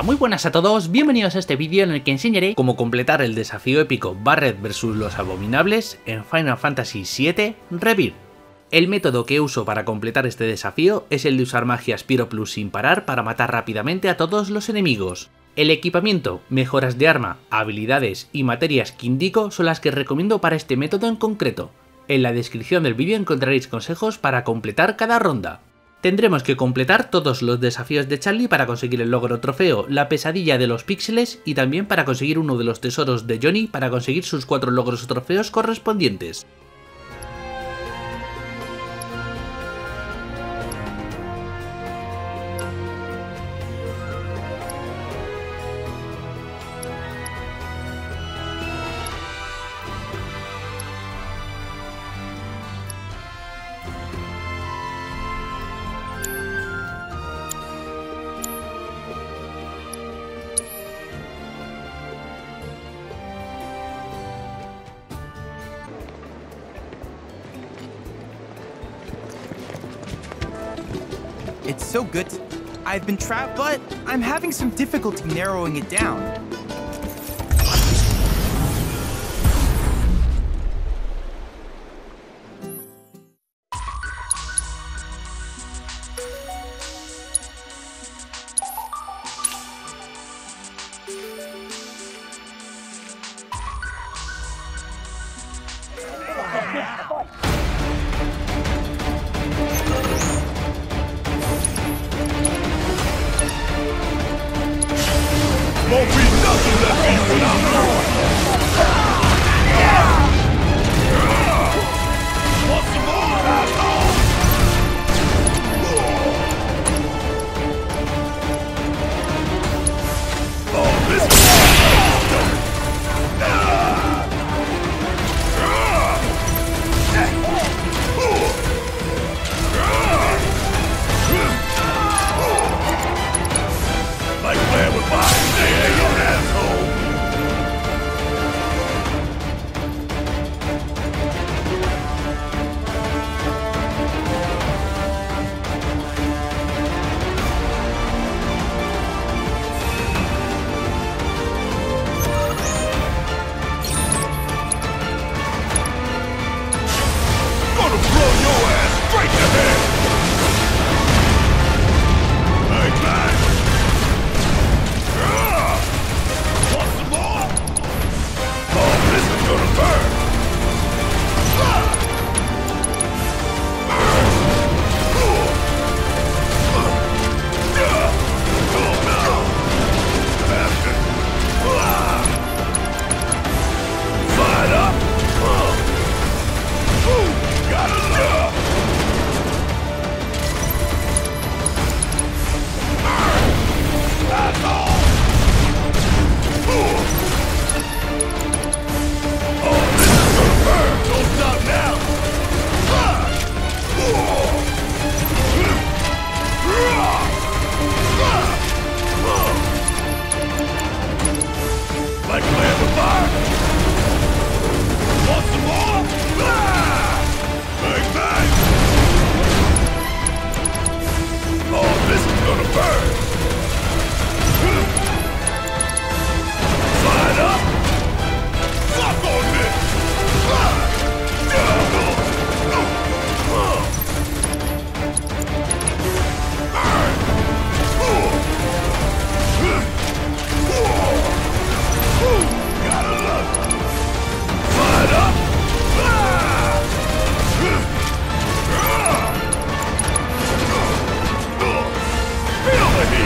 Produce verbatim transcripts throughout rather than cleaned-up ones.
Hola, muy buenas a todos, bienvenidos a este vídeo en el que enseñaré cómo completar el desafío épico Barret versus los Abominables en Final Fantasy siete Rebirth. El método que uso para completar este desafío es el de usar magia Spiro Plus sin parar para matar rápidamente a todos los enemigos. El equipamiento, mejoras de arma, habilidades y materias que indico son las que recomiendo para este método en concreto. En la descripción del vídeo encontraréis consejos para completar cada ronda. Tendremos que completar todos los desafíos de Charlie para conseguir el logro trofeo La Pesadilla de los Píxeles y también para conseguir uno de los tesoros de Johnny para conseguir sus cuatro logros o trofeos correspondientes. It's so good. I've been trapped, but I'm having some difficulty narrowing it down. Won't be nothing left for you when I'm gone! Want some more, asshole? Oh, this is like playing with fire. Feel the heat!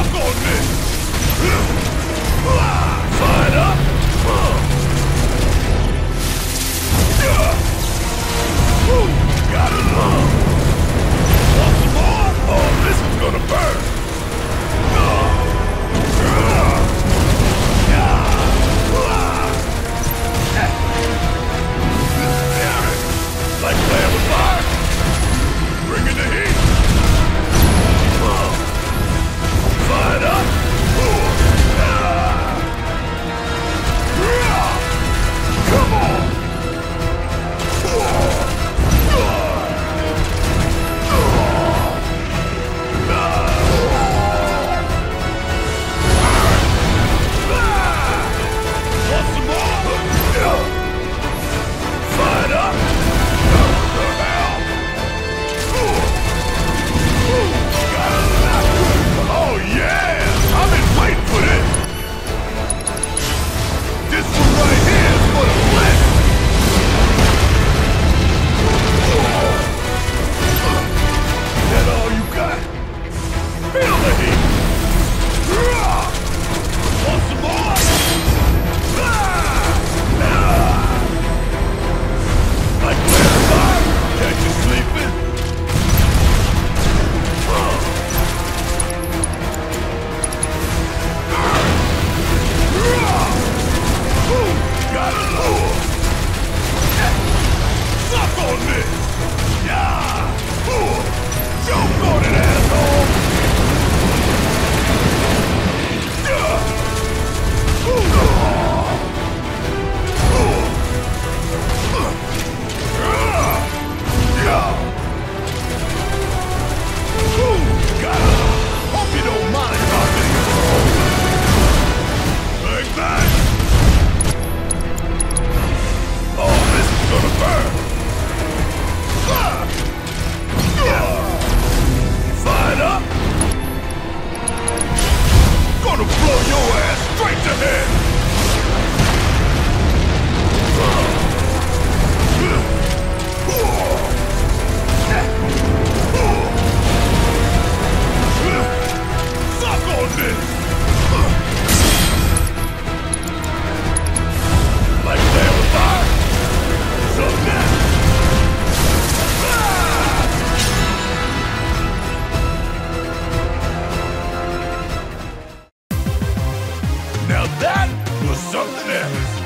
Suck on this! Fire up! Got it love! Want some more? Oh, this one's gonna burn! Like playing with fire? Bringing the heat! Fire up! Come on! Want some more? Fire up! Oh yeah! I've been waiting for this! This one right here is for the flesh! That all you got? Feel the heat! Want some more? Like playing fire? Catch you sleeping? Got it all! Suck on this! Yeah! Choke on it, asshole! Got it! Hope you don't mind talking. Like that! Oh, this is gonna burn! Fire up! Gonna blow your ass straight to hell! Suck on this! Like playing with fire? Suck that! Now that was something else!